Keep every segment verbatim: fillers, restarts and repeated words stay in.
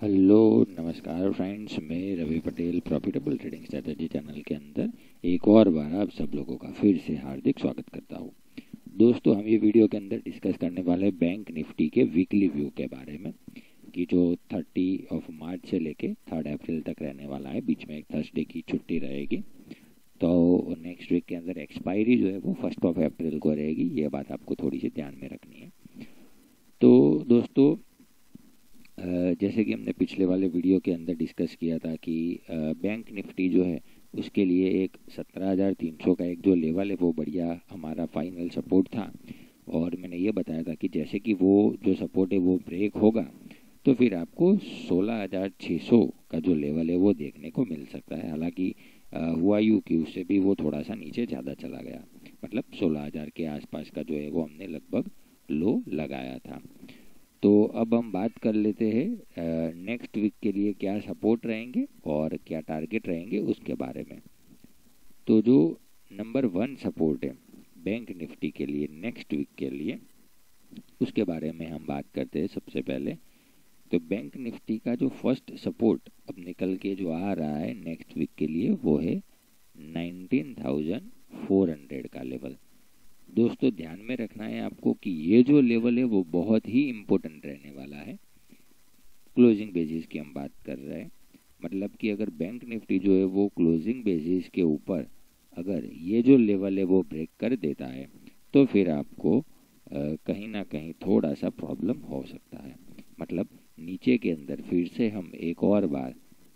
Hello नमस्कार friends, मैं Ravi Patel profitable trading strategy channel के अंदर एक और बार आप सब लोगों का फिर से हार्दिक स्वागत करता हूं। दोस्तों, हम ये वीडियो के अंदर डिस्कस करने वाले हैं बैंक निफ्टी के वीकली व्यू के बारे में कि जो तीस ऑफ मार्च से लेके थर्ड अप्रैल तक रहने वाला है। बीच में एक थर्सडे की छुट्टी रहेगी, तो नेक्स्ट वीक के अंदर एक्सपायरी जो है वो फर्स्ट ऑफ अप्रैल को रहेगी। ये बात आपको थोड़ी सी ध्यान में रखनी है। तो दोस्तों, जैसे कि हमने पिछले वाले वीडियो के अंदर डिस्कस किया था कि बैंक निफ्टी जो है उसके लिए एक सत्रह हज़ार तीन सौ का एक जो लेवल है वो बढ़िया हमारा फाइनल सपोर्ट था। और मैंने ये बताया था कि जैसे कि वो जो सपोर्ट है वो ब्रेक होगा तो फिर आपको सोलह हज़ार छः सौ का जो लेवल है वो देखने को मिल सकता है। हालांकि हुआ यूँ कि उससे भी वो थोड़ा सा नीचे ज़्यादा चला गया, मतलब सोलह हज़ार के आसपास का जो है वो हमने लगभग लो लगाया था। तो अब हम बात कर लेते हैं नेक्स्ट वीक के लिए क्या सपोर्ट रहेंगे और क्या टारगेट रहेंगे उसके बारे में। तो जो नंबर वन सपोर्ट है बैंक निफ्टी के लिए नेक्स्ट वीक के लिए, उसके बारे में हम बात करते हैं। सबसे पहले तो बैंक निफ्टी का जो फर्स्ट सपोर्ट अब निकल के जो आ रहा है नेक्स्ट वीक के लिए वो है नाइनटीन थाउजेंड फोर हंड्रेड का लेवल। दोस्तों, ध्यान में रखना है आपको कि ये जो लेवल है वो बहुत ही इम्पोर्टेंट रहने वाला है। क्लोजिंग बेसिस की हम बात कर रहे हैं, मतलब कि अगर बैंक निफ्टी जो है वो क्लोजिंग बेसिस के ऊपर अगर ये जो लेवल है वो ब्रेक कर देता है तो फिर आपको आ, कहीं ना कहीं थोड़ा सा प्रॉब्लम हो सकता है। मतलब नीचे के अंदर फिर से हम एक और बार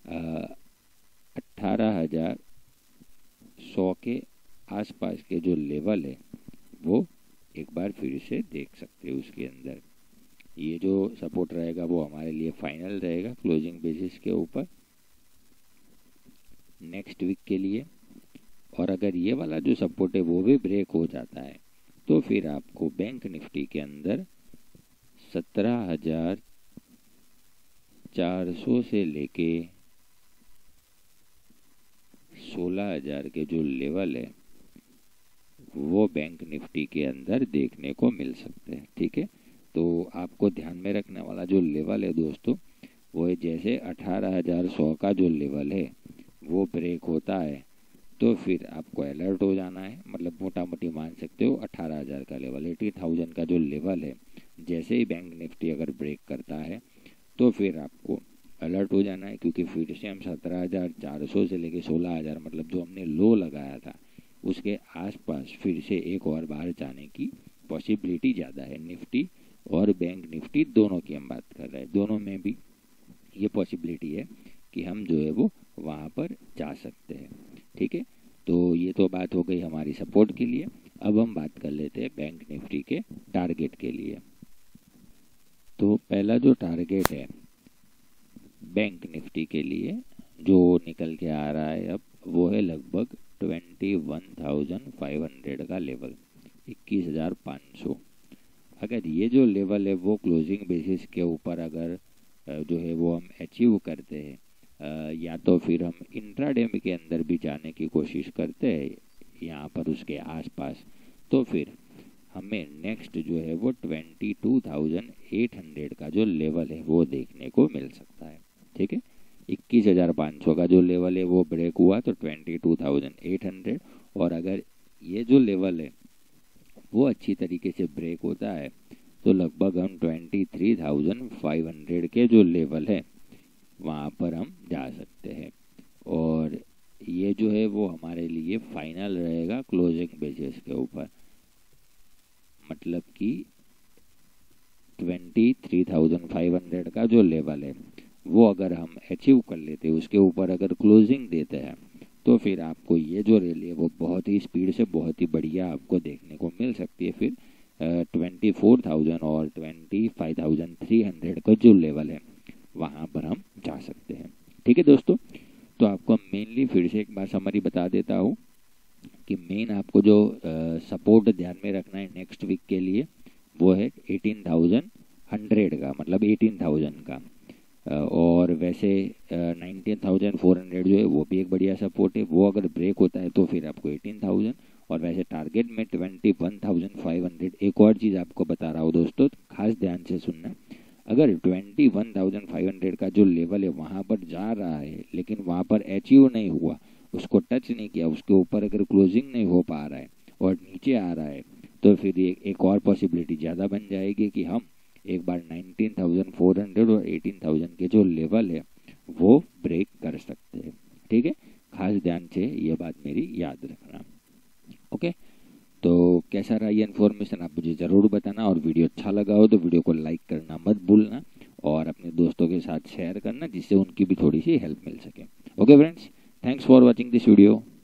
अट्ठारह हजार सौ के आसपास के जो लेवल है वो एक बार फिर से देख सकते हैं। उसके अंदर ये जो सपोर्ट रहेगा वो हमारे लिए फाइनल रहेगा क्लोजिंग बेसिस के ऊपर नेक्स्ट वीक के लिए। और अगर ये वाला जो सपोर्ट है वो भी ब्रेक हो जाता है तो फिर आपको बैंक निफ्टी के अंदर सत्रह हजार चार सौ से लेके सोलह हजार के जो लेवल है वो बैंक निफ्टी के अंदर देखने को मिल सकते हैं। ठीक है, तो आपको ध्यान में रखने वाला जो लेवल है दोस्तों वो है, जैसे अठारह हजार सौ का जो लेवल है वो ब्रेक होता है तो फिर आपको अलर्ट हो जाना है। मतलब मोटा मोटी मान सकते हो अठारह हजार का लेवल, एटी थाउजेंड का जो लेवल है, जैसे ही बैंक निफ्टी अगर ब्रेक करता है तो फिर आपको अलर्ट हो जाना है, क्योंकि फिर से हम सत्रह हजार चार सौ से लेके सोलह हजार मतलब जो हमने लो लगाया था उसके आसपास फिर से एक और बार जाने की पॉसिबिलिटी ज़्यादा है। निफ्टी और बैंक निफ्टी दोनों की हम बात कर रहे हैं, दोनों में भी ये पॉसिबिलिटी है कि हम जो है वो वहाँ पर जा सकते हैं। ठीक है, तो ये तो बात हो गई हमारी सपोर्ट के लिए। अब हम बात कर लेते हैं बैंक निफ्टी के टारगेट के लिए। तो पहला जो टारगेट है बैंक निफ्टी के लिए जो निकल के आ रहा है अब वो है लगभग twenty one thousand five hundred का लेवल, इक्कीस हजार पाँच सौ। अगर ये जो लेवल है वो क्लोजिंग बेसिस के ऊपर अगर जो है वो हम अचीव करते हैं या तो फिर हम इंट्राडे के अंदर भी जाने की कोशिश करते हैं यहाँ पर उसके आसपास, तो फिर हमें नेक्स्ट जो है वो twenty two thousand eight hundred का जो लेवल है वो देखने को मिल सकता है। ठीक है, इक्कीस हजार पाँच सौ का जो लेवल है वो ब्रेक हुआ तो twenty two thousand eight hundred, और अगर ये जो लेवल है वो अच्छी तरीके से ब्रेक होता है तो लगभग हम twenty three thousand five hundred के जो लेवल है वहाँ पर हम जा सकते हैं। और ये जो है वो हमारे लिए फाइनल रहेगा क्लोजिंग बेसिस के ऊपर, मतलब कि twenty three thousand five hundred का जो लेवल है वो अगर हम अचीव कर लेते हैं, उसके ऊपर अगर क्लोजिंग देते हैं तो फिर आपको ये जो रैली है वो बहुत ही स्पीड से बहुत ही बढ़िया आपको देखने को मिल सकती है। फिर ट्वेंटी फोर थाउजेंड और twenty five thousand three hundred का जो लेवल है वहाँ पर हम जा सकते हैं। ठीक है दोस्तों, तो आपको मेनली फिर से एक बार समरी बता देता हूँ कि मेन आपको जो सपोर्ट ध्यान में रखना है नेक्स्ट वीक के लिए वो है एटीन थाउजेंड हंड्रेड का, मतलब एटीन थाउजेंड का। और वैसे नाइनटीन थाउजेंड फोर हंड्रेड जो है वो भी एक बढ़िया सपोर्ट है, वो अगर ब्रेक होता है तो फिर आपको एटीन थाउजेंड, और वैसे टारगेट में twenty one thousand five hundred. एक और चीज़ आपको बता रहा हूँ दोस्तों, खास ध्यान से सुनना, अगर twenty one thousand five hundred का जो लेवल है वहाँ पर जा रहा है लेकिन वहाँ पर अचीव नहीं हुआ, उसको टच नहीं किया, उसके ऊपर अगर क्लोजिंग नहीं हो पा रहा है और नीचे आ रहा है, तो फिर एक, एक और पॉसिबिलिटी ज़्यादा बन जाएगी कि हम एक बार नाइनटीन थाउजेंड फोर हंड्रेड और एटीन थाउजेंड के जो लेवल है वो ब्रेक कर सकते हैं। ठीक है, खास ध्यान से ये बात मेरी याद रखना। ओके, तो कैसा रहा ये इन्फॉर्मेशन आप मुझे ज़रूर बताना, और वीडियो अच्छा लगा हो तो वीडियो को लाइक करना मत भूलना और अपने दोस्तों के साथ शेयर करना जिससे उनकी भी थोड़ी सी हेल्प मिल सके। Okay friends, thanks for watching this video.